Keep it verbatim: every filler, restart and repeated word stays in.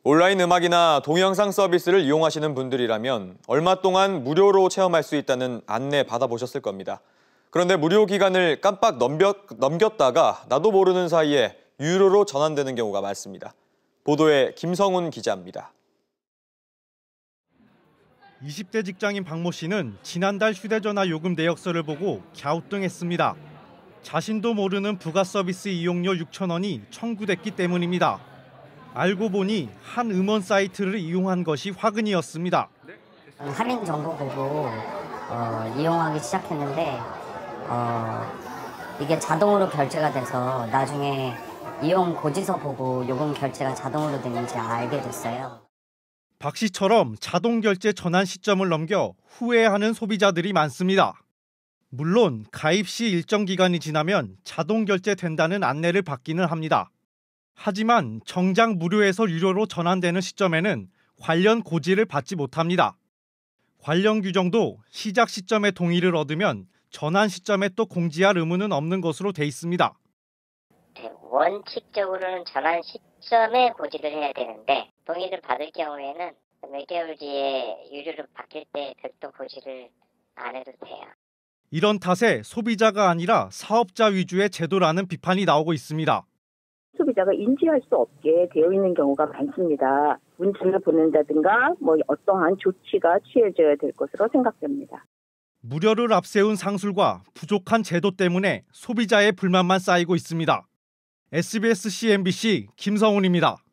온라인 음악이나 동영상 서비스를 이용하시는 분들이라면 얼마 동안 무료로 체험할 수 있다는 안내 받아보셨을 겁니다. 그런데 무료 기간을 깜빡 넘겼, 넘겼다가 나도 모르는 사이에 유료로 전환되는 경우가 많습니다. 보도에 김성훈 기자입니다. 이십 대 직장인 박모 씨는 지난달 휴대전화 요금 내역서를 보고 갸우뚱했습니다. 자신도 모르는 부가 서비스 이용료 육천 원이 청구됐기 때문입니다. 알고 보니 한 음원 사이트를 이용한 것이 화근이었습니다. 할인 정보 보고 어, 이용하기 시작했는데 어, 이게 자동으로 결제가 돼서 나중에 이용 고지서 보고 요금 결제가 자동으로 되는지 알게 됐어요. 박 씨처럼 자동 결제 전환 시점을 넘겨 후회하는 소비자들이 많습니다. 물론 가입 시 일정 기간이 지나면 자동 결제된다는 안내를 받기는 합니다. 하지만 정작 무료에서 유료로 전환되는 시점에는 관련 고지를 받지 못합니다. 관련 규정도 시작 시점에 동의를 얻으면 전환 시점에 또 공지할 의무는 없는 것으로 돼 있습니다. 원칙적으로는 전환 시점에 고지를 해야 되는데 동의를 받을 경우에는 몇 개월 뒤에 유료로 바뀔 때 별도 고지를 안 해도 돼요. 이런 탓에 소비자가 아니라 사업자 위주의 제도라는 비판이 나오고 있습니다. 소비자가 인지할 수 없게 되어 있는 경우가 많습니다. 문자를 보낸다든가 뭐 어떠한 조치가 취해져야 될 것으로 생각됩니다. 무료를 앞세운 상술과 부족한 제도 때문에 소비자의 불만만 쌓이고 있습니다. 에스비에스 씨엔비씨 김성훈입니다.